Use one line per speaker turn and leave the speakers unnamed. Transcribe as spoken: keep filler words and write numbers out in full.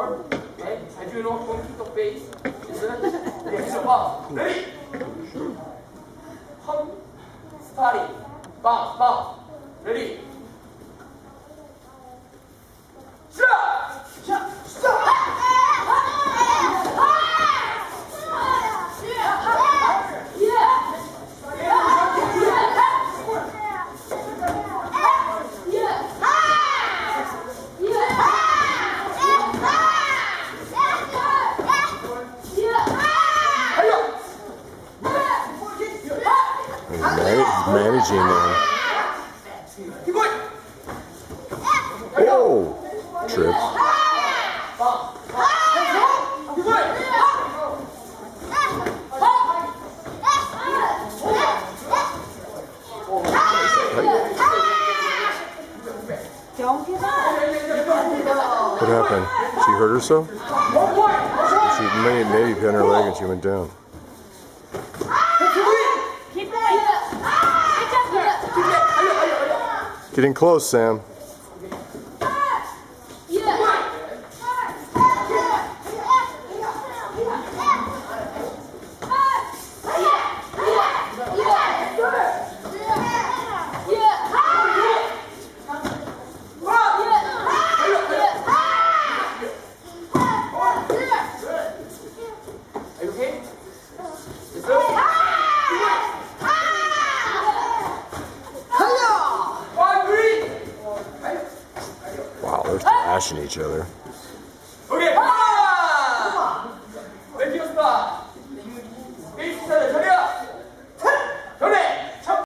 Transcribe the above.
Okay? As you know, don't keep the face. Listen. Okay, so ball. Ready? Pump. Sparring. Ball, ball. Ready? Stop! Stop! Stop!
Managing there. Oh, trips. What happened? She hurt herself? She maybe, maybe pinned her leg and she went down. Getting close, Sam. Wow, they're smashing each other.